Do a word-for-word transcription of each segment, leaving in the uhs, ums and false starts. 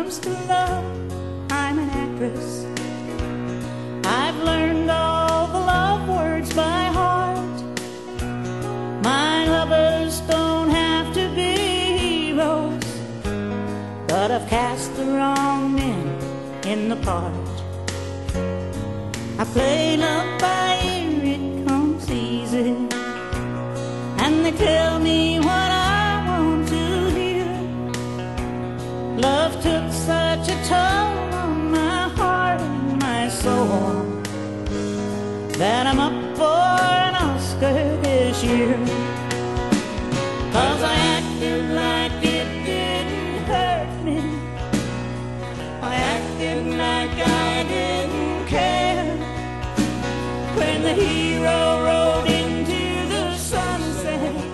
comes to love, I'm an actress. I've learned all the love words by heart. My lovers don't have to be heroes, but I've cast the wrong men in the part. I play love by ear, it comes easy, and they tell me what I want to hear. Love took such a toll on my heart and my soul that I'm up for an Oscar this year. 'Cause I acted like it didn't hurt me, I acted like I didn't care when the hero rode into the sunset,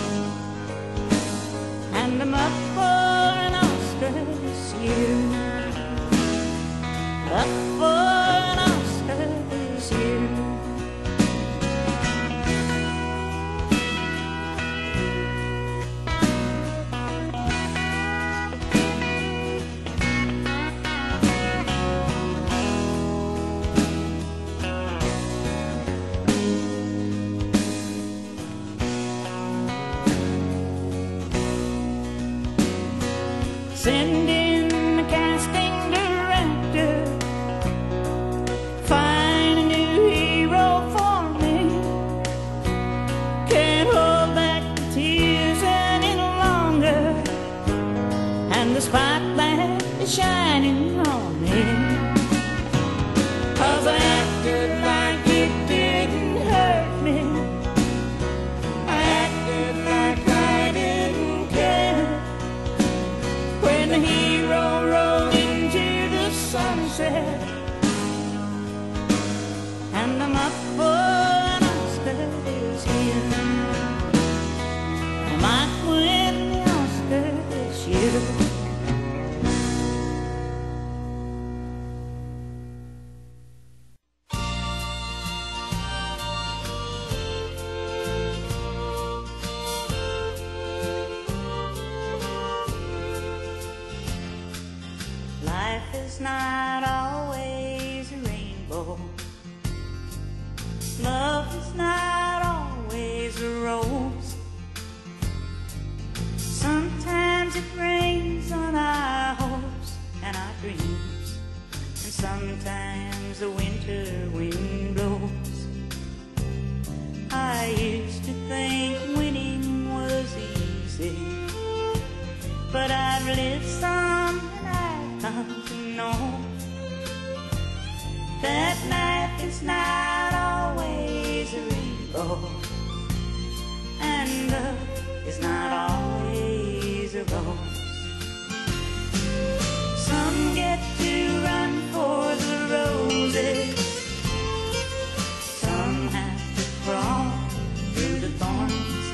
and I'm up for an Oscar this year. Up for an Oscar this year. Send in the casting director, find a new hero for me. Can't hold back the tears any longer, and the spotlight is shining on me. 'Cause I acted like it didn't hurt me, I acted like I didn't care when the hero rode into the sunset, and I'm up for an Oscar this year. I might win the Oscar this year. Life is not always a rainbow. Love is not always a rose. Sometimes it rains on our hopes and our dreams, and sometimes the winter wind blows. I used to think winning was easy, but I've lived some and I've come to know that life is not always a rainbow, and love is not always a rose. Some get to run for the roses, some have to crawl through the thorns.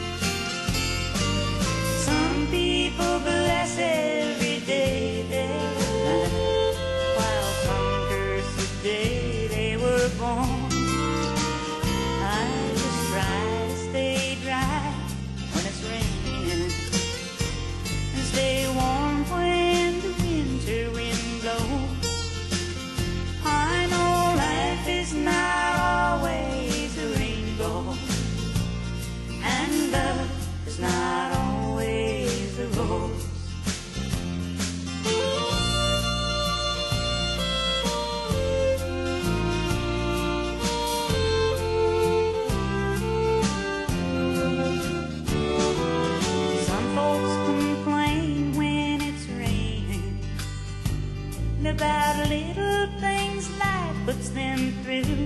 Some people bless every day their life, while some curse the day they were born. I just try to stay dry when it's raining, and stay warm when the winter wind blows. I know life is not always a rainbow, and love is not always a rose. Some folks complain when it's raining about little things life puts them through,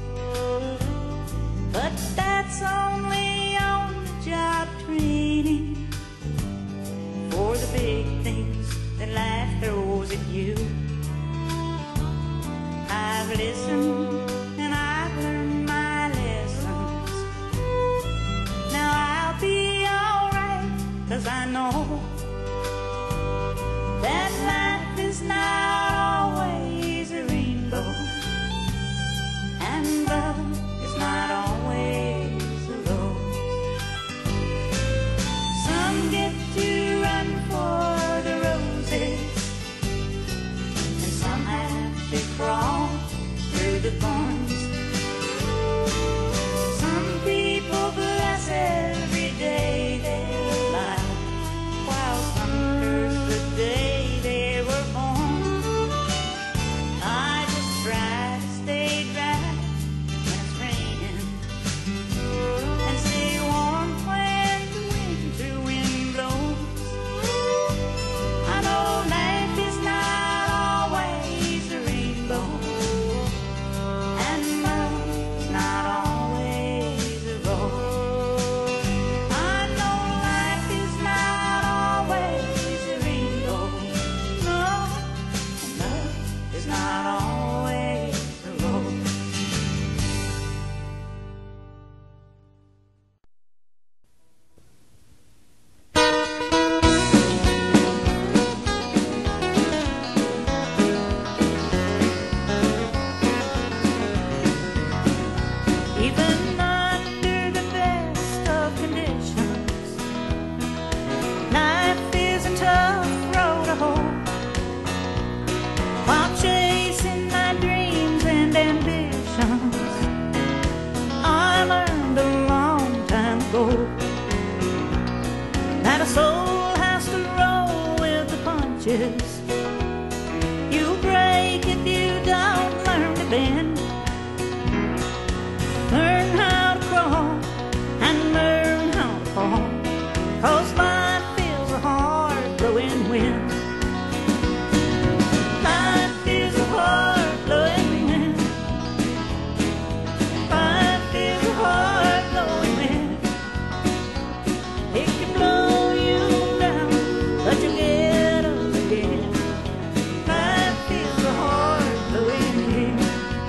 but that's only on the job training for the big things that life throws at you. I've listened and I've learned my lessons. Now I'll be alright, 'cause I know that life is not always a rainbow, and love is not always a rose. Some get to run for the roses, the thorns. Some people bless every day their life, while some curse the day they were born. I just try to stay dry when it's raining, and stay warm when the winter wind blows. I know life is not always a rainbow, and love is not always a rose. I know life is not always a rainbow, no, and love is not always a rose. Even under the best of conditions, life is a tough road to hoe. While chasing my dreams and ambitions, I learned a long time ago that a soul has to roll with the punches. You break if you don't learn to bend. Learn how to crawl and learn how to fall, 'cause life feels a hard-blowing wind. Life is a hard-blowing wind. Life is a hard-blowing wind. It can blow you down, but you get up again. Life is a hard-blowing wind.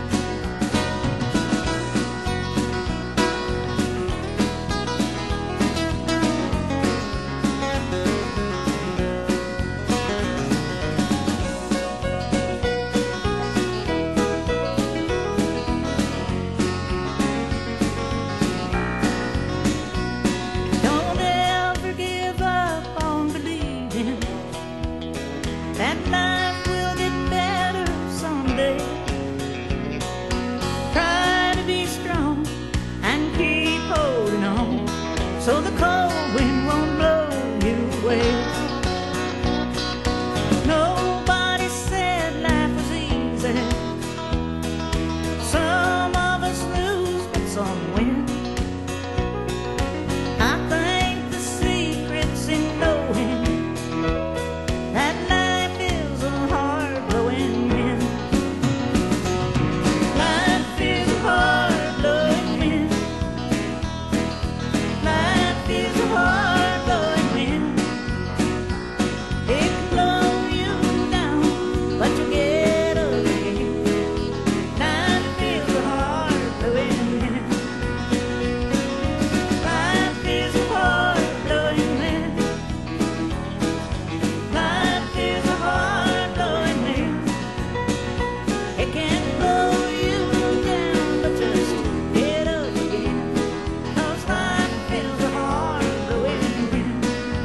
Don't ever give up on believing that life will get better someday. Try to be strong and keep holding on, so the cold wind won't blow you away. Nobody said life was easy. Some of us lose, but some win. I think the secret's in knowing that life is a hard-blowing wind. Life is a hard-blowing wind. Life is a hard-blowing wind. It can blow you down, but you get up again. Life is a hard-blowing wind. Life is a hard-blowing wind. Life is a hard-blowing wind. It can blow you down, but just get up again, 'cause life is a hard-blowing wind.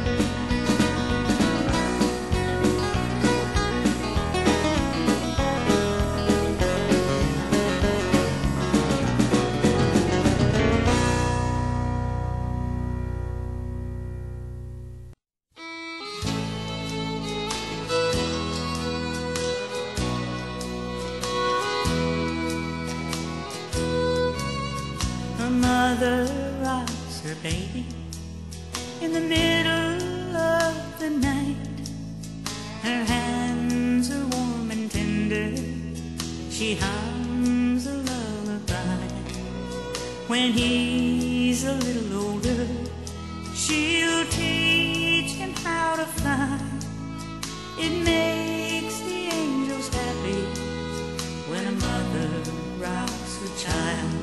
A mother rocks her baby in the middle of the night. Her hands are warm and tender. She hums a lullaby. When he's a little older, she'll teach him how to fly. It makes the angels happy when a mother rocks her child.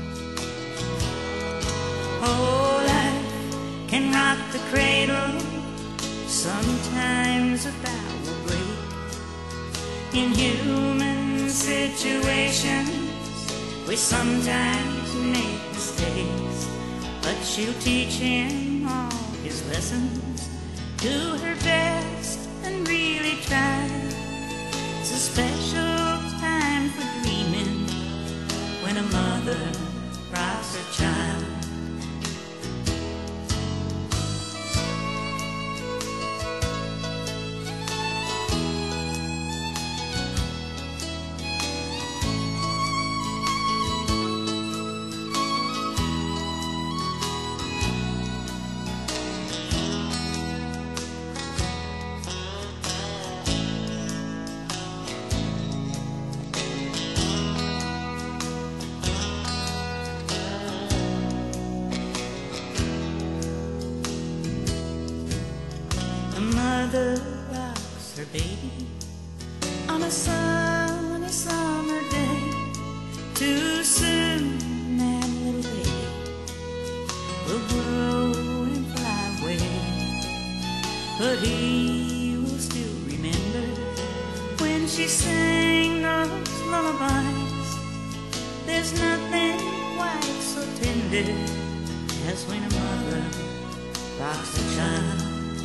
Oh, life can rock the cradle. Sometimes a bow will break. In human situations, we sometimes make mistakes, but she'll teach him all his lessons, do her best and really try. It's a special time for dreaming on a sunny summer day. Too soon that little baby will grow and fly away, but he will still remember when she sang those lullabies. There's nothing quite so tender as when a mother rocks a child.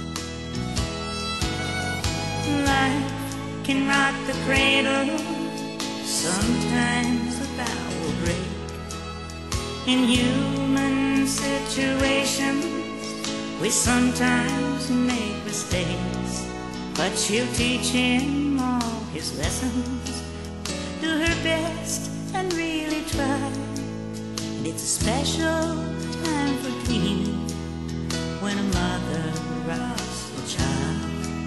Life can rock the cradle, sometimes the bow will break. In human situations, we sometimes make mistakes, but she'll teach him all his lessons. Do her best and really try. And it's a special time for dreaming when a mother rocks a child.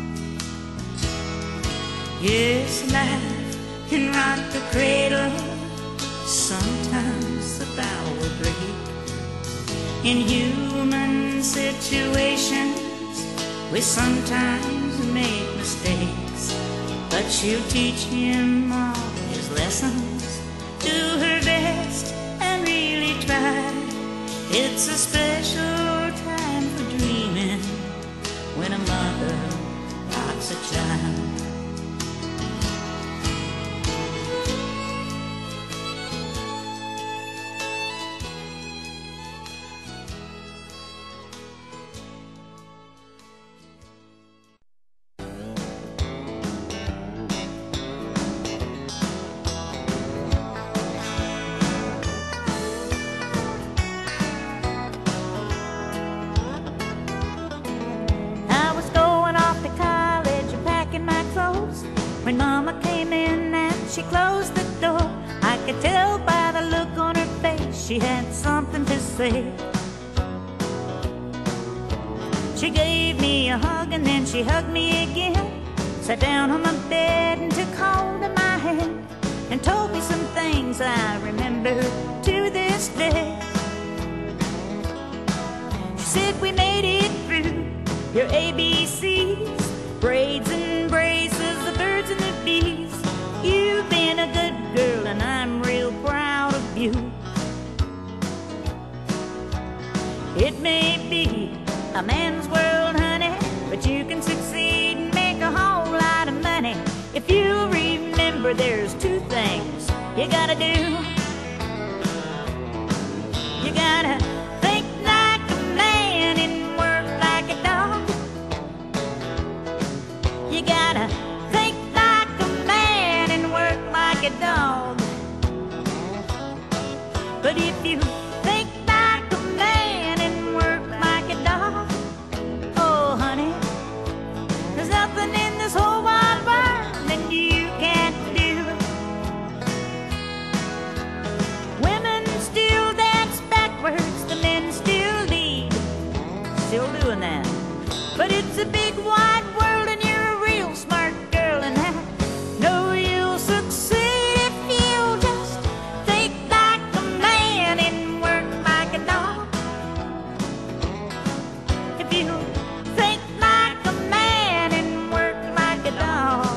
Yes, life can rock the cradle, sometimes the bow will break. In human situations, we sometimes make mistakes, but she'll teach him all his lessons. Do her best and really try. It's a special time for dreaming when a mother rocks a child. When Mama came in and she closed the door, I could tell by the look on her face she had something to say. She gave me a hug and then she hugged me again, sat down on my bed and took hold of my hand and told me some things I remember to this day. She said we made it through your A B Cs, braids and braces, the birds and the bees. You've been a good girl and I'm real proud of you. It may be a man's world, honey, but you can succeed and make a whole lot of money if you remember there's two things you gotta do. You gotta think like a man and work like a dog. You gotta think like a man and work like a dog. But if you think like a man and work like a dog, oh honey, there's nothing in this whole wide world that you can't do. Women still dance backwards, the men still lead, still doing that. But it's a big wide world and you're a real smart girl, and I know you'll succeed if you just think like a man and work like a dog. If you think like a man and work like a dog,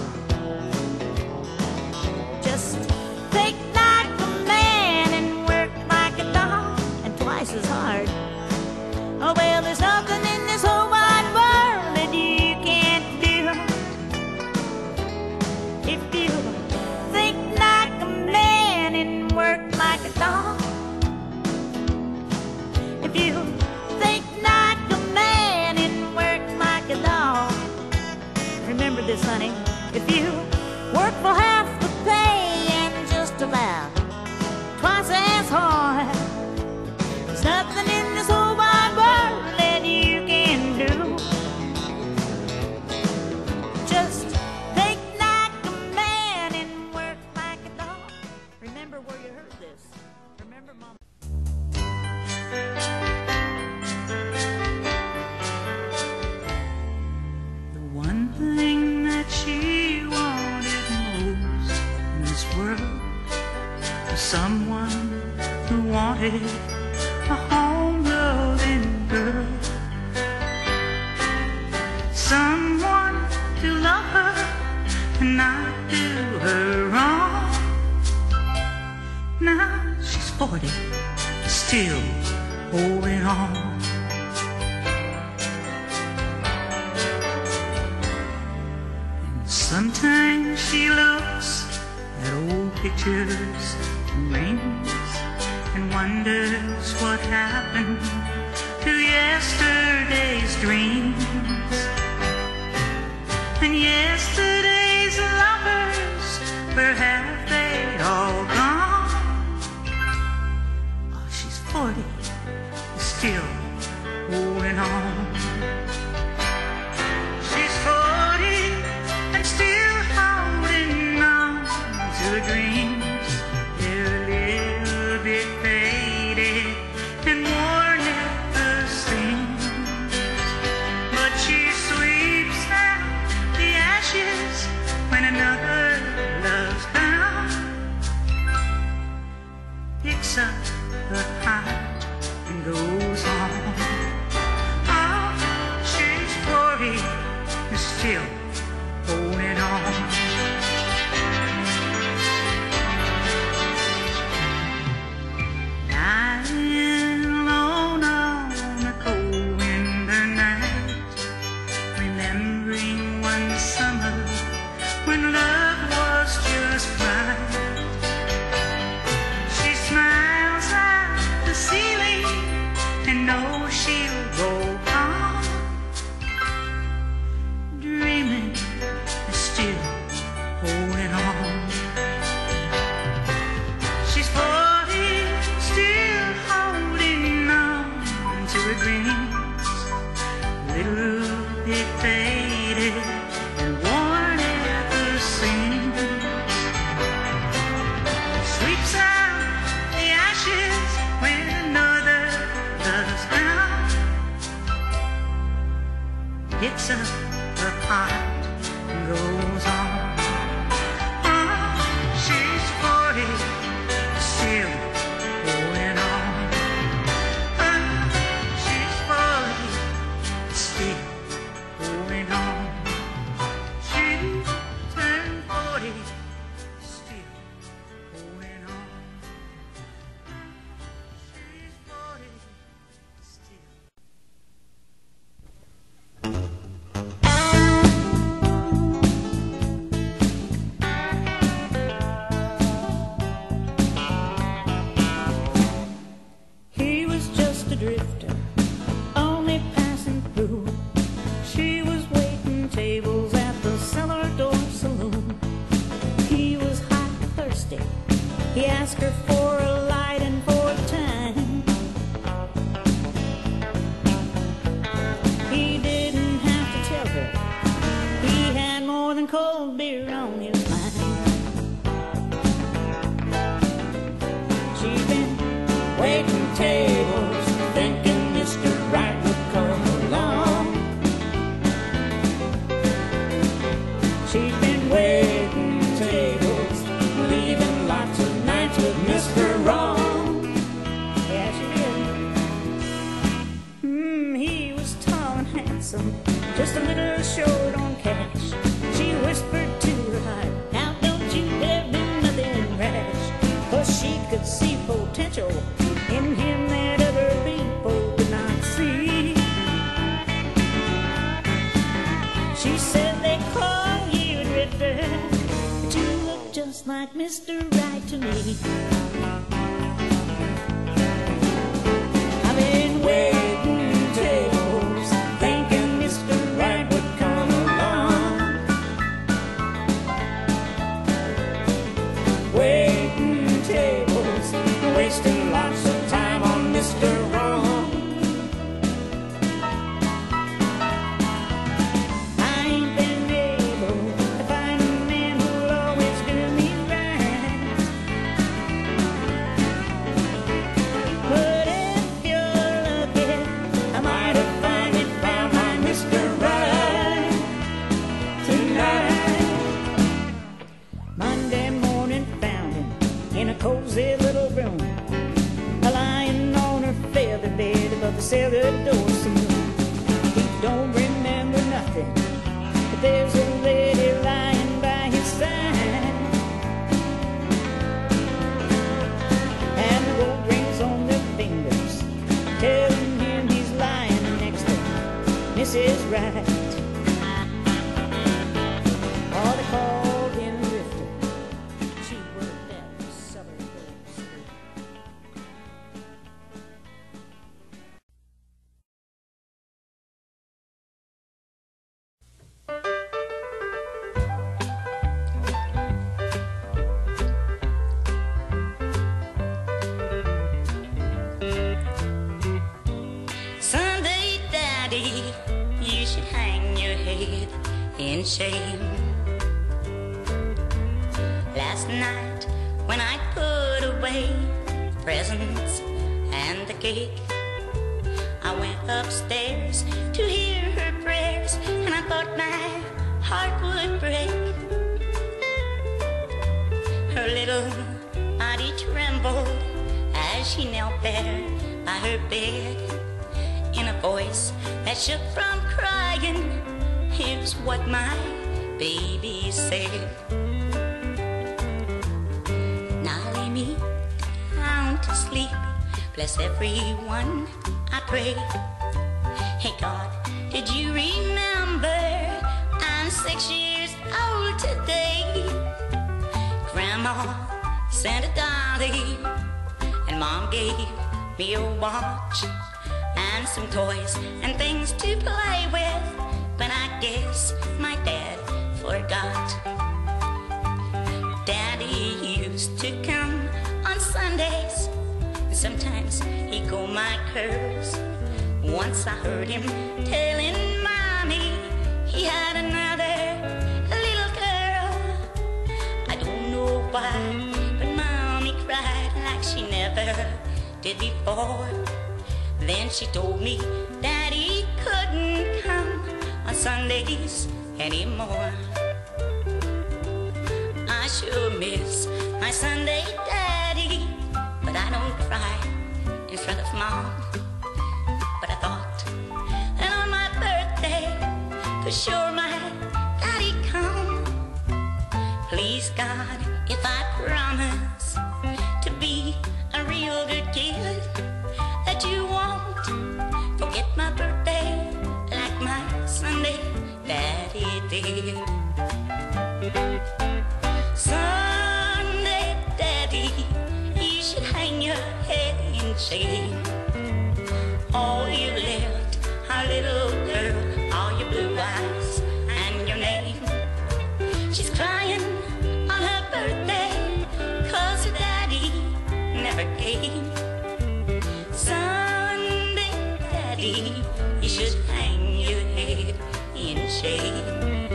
just think like a man and work like a dog, and twice as hard. Oh well, there's nothing in this whole wide world that you can't do. If you think like a man and work like a dog, if you think like a man and work like a dog, remember this, honey, if you work for half the pay and just about twice as hard, there's nothing in this whole wide world that you can do. Just think like a man and work like a dog. Remember where you heard this. Remember, Mom. The one thing that she wanted most in this world was someone who wanted a home-loving girl, someone to love her and not do her wrong. Now she's forty, still holding on. And sometimes she looks at old pictures and rings and wonders what happened to yesterday's dreams. And yesterday's lovers, where have they all gone? Oh, she's forty, still holding on. She's forty and still holding on to her dreams. They're a little bit faded and worn at the seams, but she sweeps out the ashes when another love's gone, picks up her heart and goes on. Oh, she's forty and still holding on. Lying alone on a cold winter night, remembering one summer when love was just right. She smiles at the ceiling and knows she'll go on, dreaming and still holding on. She's forty, still holding on to her dreams, little bit faded and worn at the seams. Sweeps out the ashes when another love's gone, picks up her heart and goes on. Oh, she's forty, still holding on. Oh, she's forty, still holding on. She turned forty, still holding on. She's forty, still. He was just a drifter, only passing through. She was waiting tables at the cellar door saloon. He was hot and thirsty. He asked her for a light and for time. He didn't have to tell her he had more than cold beer on his mind. She'd been waiting tables, thinking Mister Right would come along. She'd been waiting tables, leaving lots of nights with Mister Wrong. Yeah, she did. Mm, he was tall and handsome, just a little short on cash. She whispered to her heart, now don't you dare do nothing rash, 'cause she could see potential in him that other people could not see. She said they call you a drifter, but you look just like Mister Right to me. I've been waiting tables, thinking Mister Right would come along. Waiting tables, wasting lots of time on Mister Wrong. I ain't been able to find a man who'll always do me right, but if you're lucky, I might have finally found my Mister Right tonight. Monday morning found him in a cozy little room, lying on her feather bed above the cellar door saloon. He don't remember nothing, but there's a lady lying by his side. right. Oh, they called him Drifter. She worked at the Southern Hills. Sunday, Daddy, you should hang your head in shame. Last night when I put away presents and the cake, I went upstairs to hear her prayers, and I thought my heart would break. Her little body trembled as she knelt there by her bed. In a voice that shook from crying, here's what my baby said. Now lay me down to sleep, bless everyone, I pray. Hey God, did you remember I'm six years old today? Grandma sent a dolly, and Mom gave me a watch and some toys and things to play with, but I guess my dad forgot. Daddy used to come on Sundays, and sometimes he'd comb my curls. Once I heard him telling Mommy he had another little girl. I don't know why, but Mommy cried like she never did before. Then she told me Daddy couldn't come on Sundays anymore. I sure miss my Sunday Daddy, but I don't cry in front of Mom. But I thought that on my birthday, for sure my Daddy'd come. Please God, if I promise to be a real good kid, that you won't forget my birthday like my Sunday Daddy did. Sunday Daddy, you should hang your head in shame. All you left, our little girl, all your blue eyes and your name. She's crying on her birthday, 'cause her daddy never came. Sunday Daddy, you should hang your head in shame.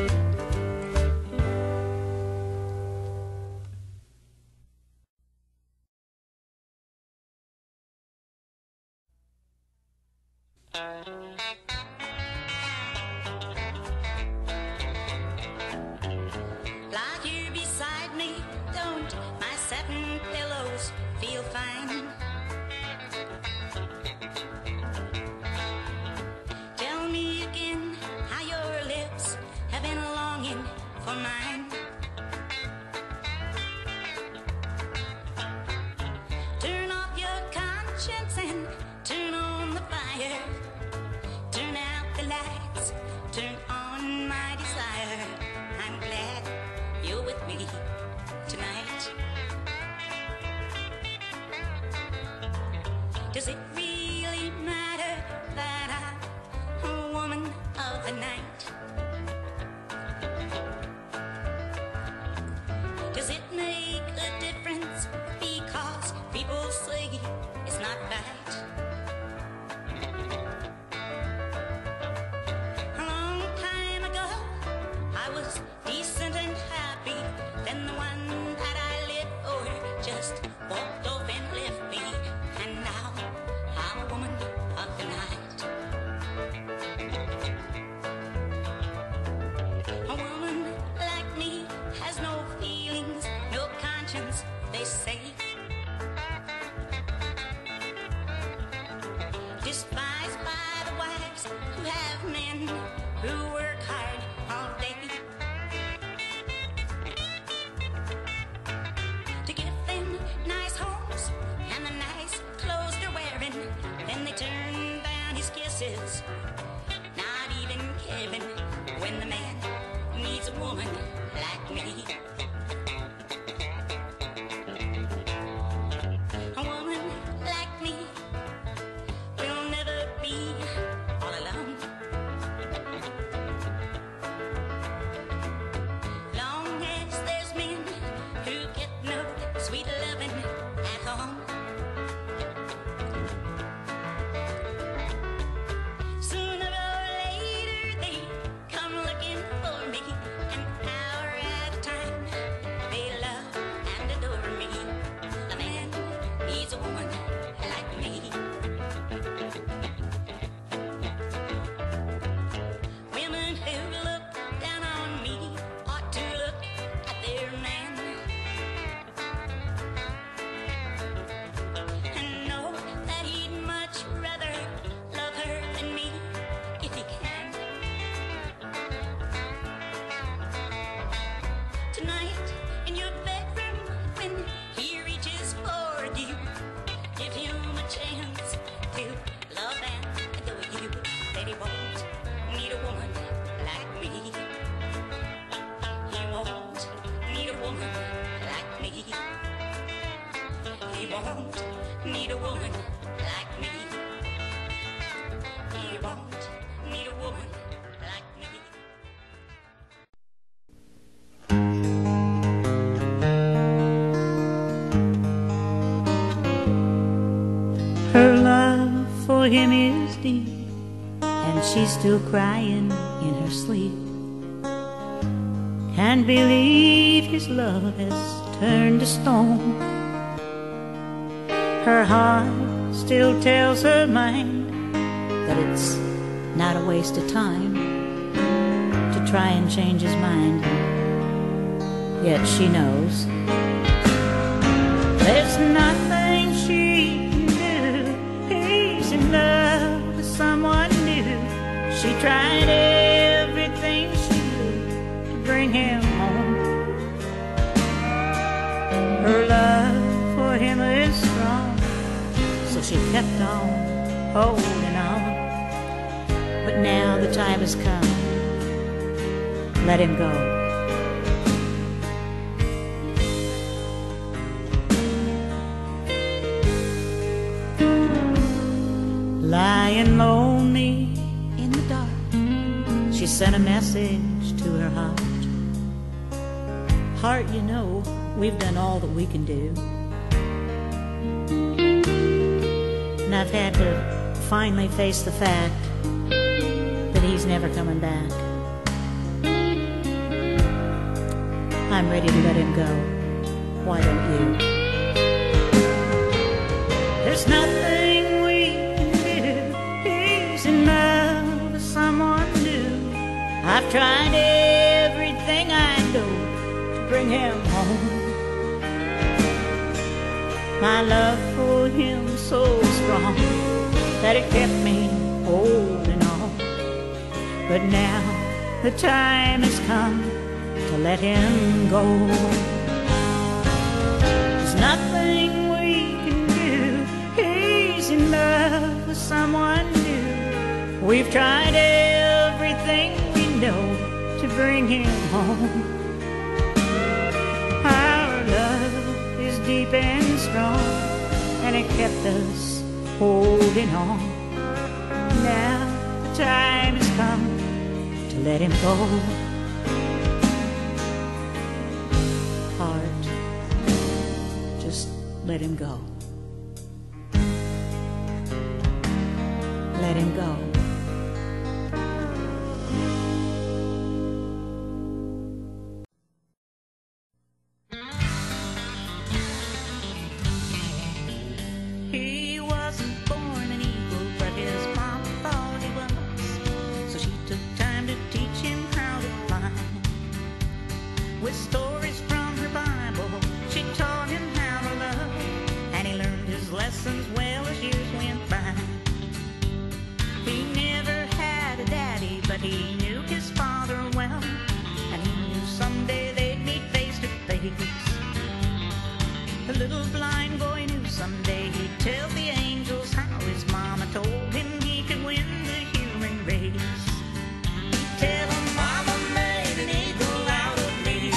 Lie here beside me, don't my satin pillows feel fine? Tell me again how your lips have been longing for mine. Turn off your conscience and turn on the fire. Turn out the lights, turn on my desire. I'm glad you're with me tonight. Does it really matter that I'm a woman of the night? Does it make a difference because people say it's not right? A long time ago, I was decent and happy. Then the one that I lived for just walked off and left me. And now I'm a woman of the night. A woman like me has no feelings, no conscience, they say. Despised by the wives who have men who work hard all day to give them nice homes and the nice clothes they're wearing. Then they turn down his kisses, not even won't need a woman like me. He won't need a woman like me. Her love for him is deep, and she's still crying in her sleep. Can't believe his love has turned to stone. Her heart still tells her mind that it's not a waste of time to try and change his mind. Yet she knows there's nothing she can do. He's in love with someone new. She tried everything she could to bring him home. Her love for him is strong, so she kept on holding on. But now the time has come. Let him go. Lying lonely in the dark, she sent a message to her heart. Heart, you know, we've done all that we can do. And I've had to finally face the fact that he's never coming back. I'm ready to let him go. Why don't you? There's nothing we can do. He's in love with someone new. I've tried everything I know to bring him home. My love for him so strong that it kept me holding on. But now the time has come to let him go. There's nothing we can do. He's in love with someone new. We've tried everything we know to bring him home. Our love is deep and strong, and it kept us holding on. Now the time has come to let him go. Heart, just let him go. Let him go. He wasn't born an eagle, but his mom thought he was. So she took time to teach him how to fly. With stories from her Bible, she taught him how to love, and he learned his lessons well as years went by. He never had a daddy, but he knew his father well, and he knew someday they'd meet face to face. The little blind boy knew someday he'd tell the angels how his mama told him he could win the human race. Tell him mama made an eagle out of me.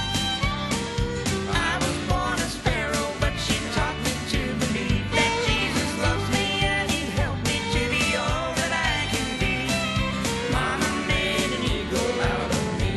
I was born a sparrow, but she taught me to believe that Jesus loves me and he'd help me to be all that I can be. Mama made an eagle out of me.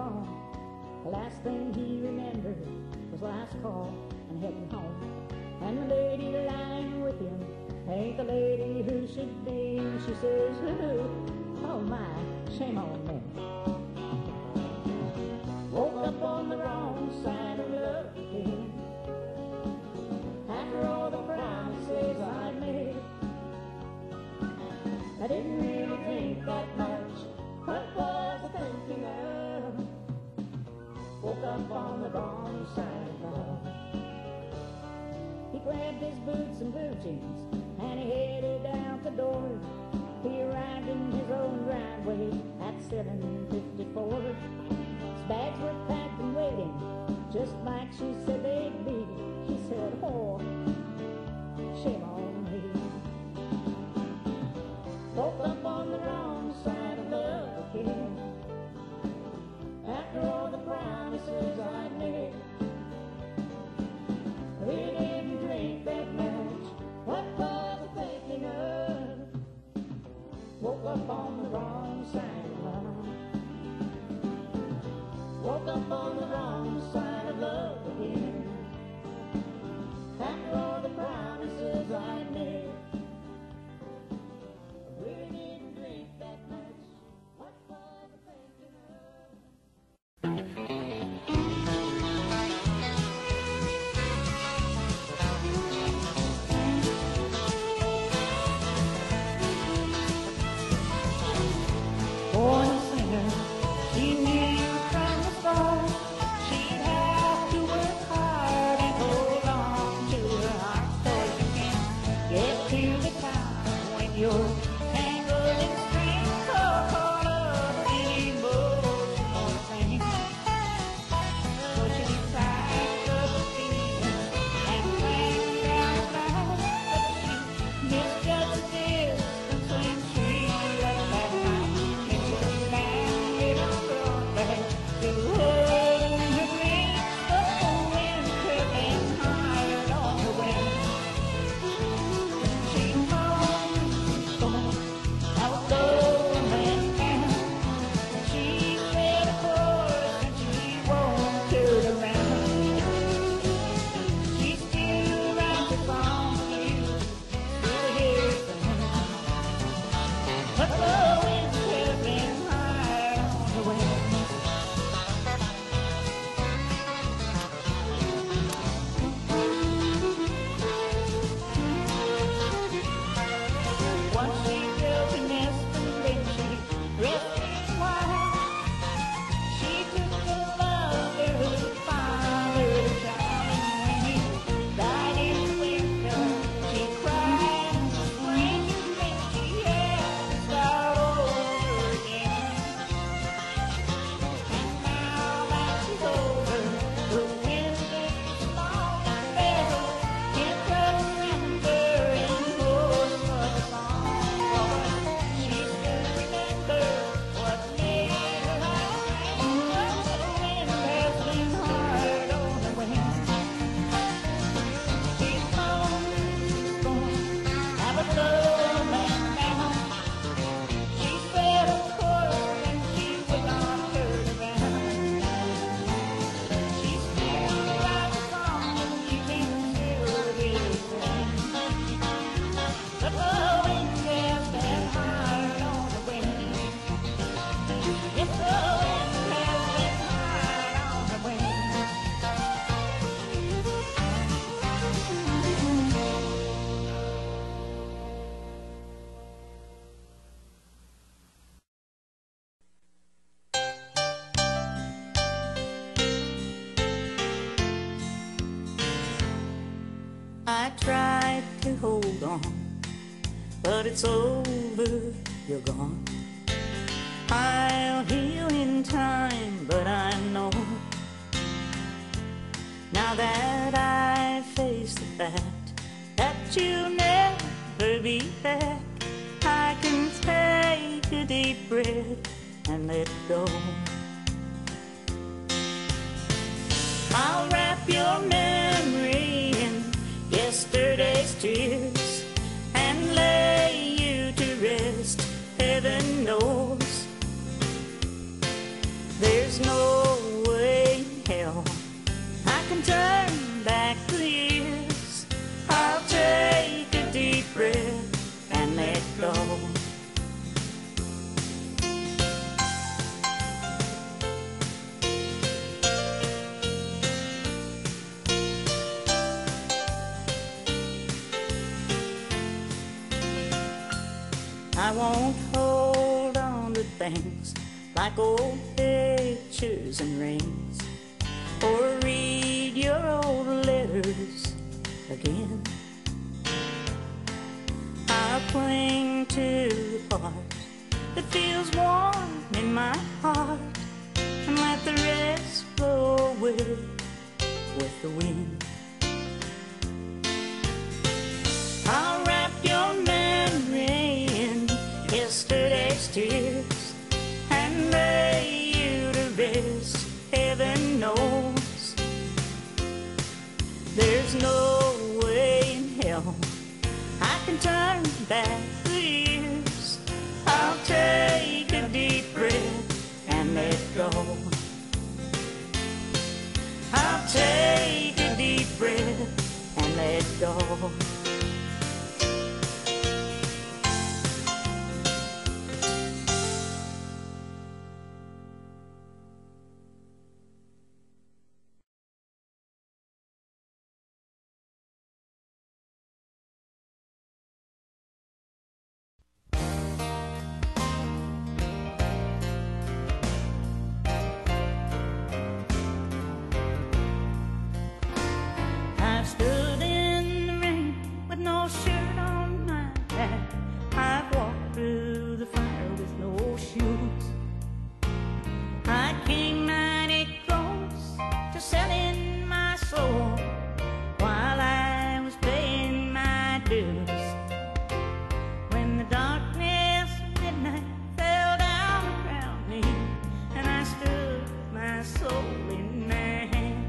wrong. The last thing he remembered was last call and heading home. And the lady lying with him ain't the lady who should be. And she says, ooh, oh my, shame on me. Woke up on the wrong side of love again. After all the promises I made, I didn't really think that much. What was I thinking of? Woke up on the wrong side of love. He grabbed his boots and blue jeans and he headed out the door. He arrived in his own driveway at seven fifty-four. His bags were packed and waiting, just like she said they'd be. She said, oh, shame on me. Woke up on the wrong side of love again. After all the promises I made, we didn't drink that much. What was I thinking of? Woke up on the wrong side of love. Woke up on the wrong side of love again. After all the promises I made, we didn't drink that much. What was I thinking of? Born a singer, she knew from the start she'd have to work hard and hold on to her heart so you can get to the top when you're tangled in strings, so caught up in emotional things. So she decided to speak and sang down loud, but she misjudged the distance when she left that night. And she landed on the back to holding her dreams, but the wind crept higher on the wind. She moaned, moaned, I was going down. She said a chorus and she won't turn around. She still writes a song for you, still hears the wind. But the wind crept higher on the wind. Once she built a nest and then she rested his wife. She took the mother who fathered her child, and when he died in the winter, she cried in the spring, and then she had to start over again. And now that she's over, the wind is long and better. Can't remember any more of the song, but she still remembers what made her happy. The wind has been hard on the wind. She's gone, gone, have a love man now. She said of course and she would not turn around. She still writes a song and you can still hear it sing. But the wind has been hard on the wind. Yes, the wind has been hard on the wind. I tried to hold on, but it's over, you're gone. I'll heal in time, but I know now that I face the fact that you'll never be back. I can take a deep breath and let go. I'll wrap your memory in yesterday's tears and lay you to rest. Heaven knows there's no I won't hold on to things like old pictures and rings, or read your old letters again. I'll cling to the part that feels warm in my heart, and let the rest blow away with the wind. I'll wrap your memory in yesterday's tears and lay you to rest. Heaven knows there's no way in hell I can turn back the years. I'll take a deep breath and let go. I'll take a deep breath and let go. I've stood in the rain with no shirt on my back. I've walked through the fire with no shoes. I came mighty close to selling my soul while I was paying my dues. When the darkness of midnight fell down around me, and I stood with my soul in my hand.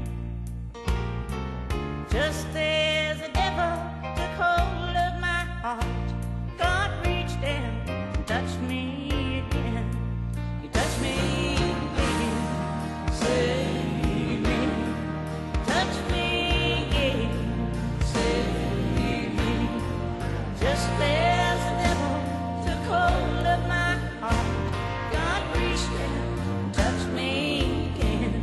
Just as the devil took hold of my heart, God reached in and touched me again. He touched me again, saved me. Touched me again, saved me. Just as the devil took hold of my heart, God reached in and touched me again.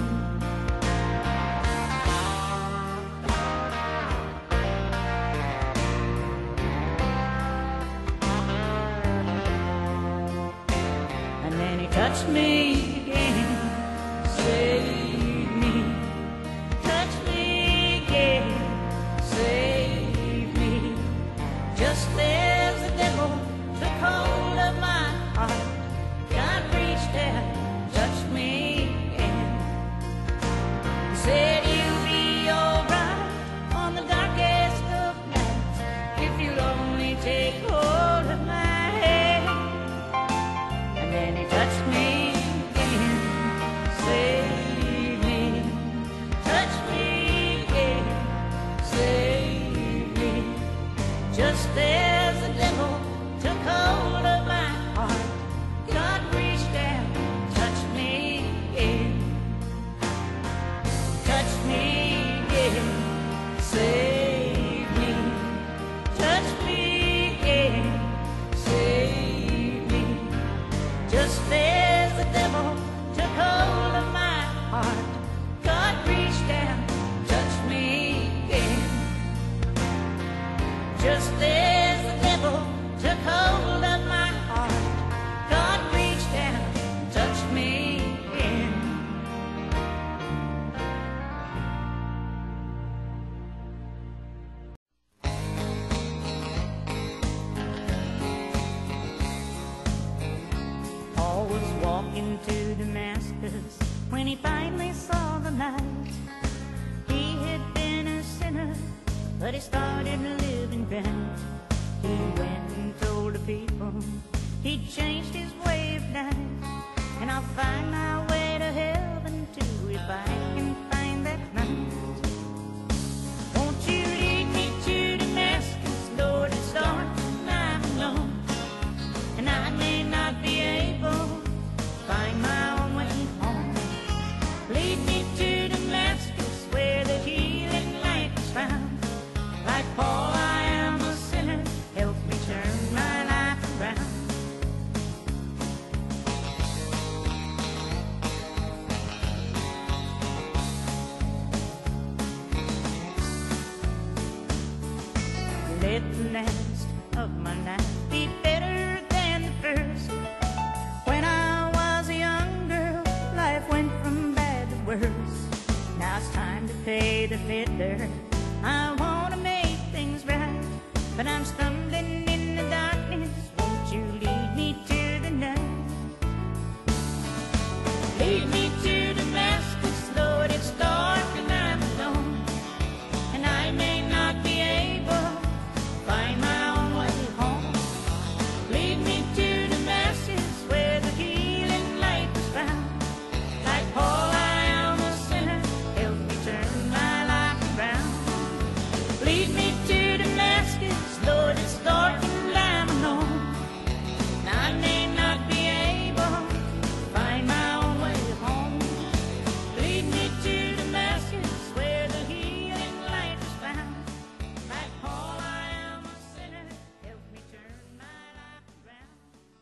And then he touched me again, saved me. Touched me again, saved me. Just as the devil took hold of my heart, God reached out and touched me again. He said, you'll be alright on the darkest of nights if you'll only take hold of my hand. And then he touched me again, saved me. Touched me again, saved me. Just as the devil took hold of my heart, God reached out and touched me again. Touched me again, saved me. Touched me again, saved me. Just as the devil took hold of my heart, God reached out and touched me again. Just as the devil took hold of my heart, God reached out and touched me again. Paul was walking to Damascus when he finally saw the light. He had been a sinner, but he started living right. He went and told the people he'd changed his way of life. And I'll find my way to heaven too if I can find that night. Won't you lead me to Damascus, Lord, it's dark and I'm alone, and I may not be able to find my own way home. Lead me to Damascus where the healing light is found. Like Paul, I am a sinner, help me turn my life around. fiddler. I wanna make things right, but I'm stumbling in the darkness. Won't you lead me to the night? Lead me to Damascus, Lord, it's dark and I'm alone, and I may not be able to find my own way home. Lead me to Damascus, where the healing light is found. Like Paul, I am a sinner, help me turn my life around. Lead me to Damascus, Lord, it's dark and I'm alone, and I may not be able to find my own way home. Lead me to Damascus, where the healing light is found. Like Paul, I am a sinner, help me turn my life around.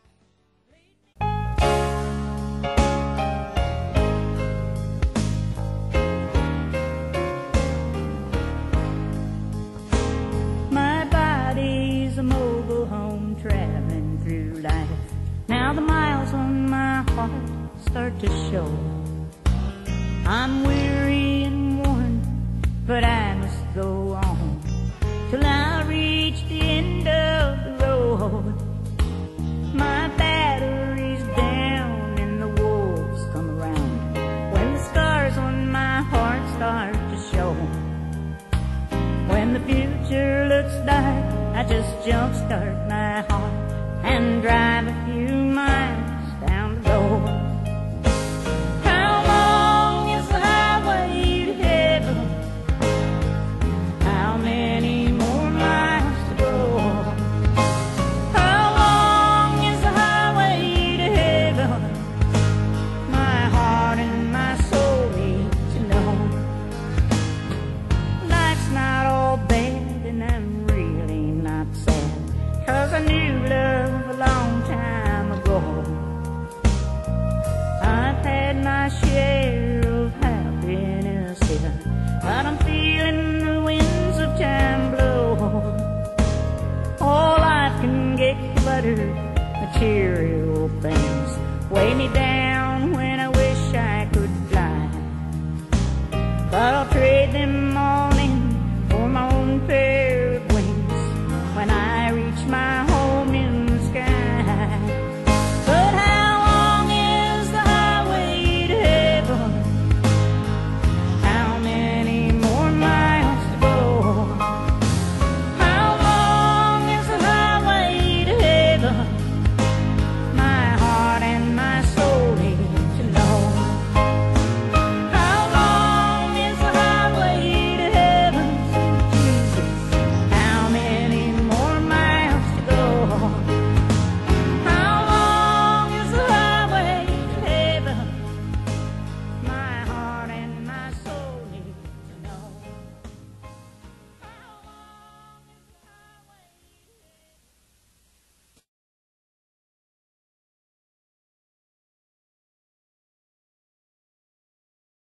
My body's a mobile home traveling through life. Now the miles on my heart start to show. I'm weary and worn, but I must go on till I reach the end of the road. My battery's down and the wolves come around. When the scars on my heart start to show, when the future looks dark, I just jumpstart my heart and drive a few miles down the road. How long is the highway to heaven? How many more miles to go? How long is the highway to heaven? My heart and my soul need to know. Life's not all bad and I'm really not sad, 'cause I knew love a long time ago. I've had my share of happiness here, but I'm feeling the winds of time blow. All life can get cluttered, material things weigh me down.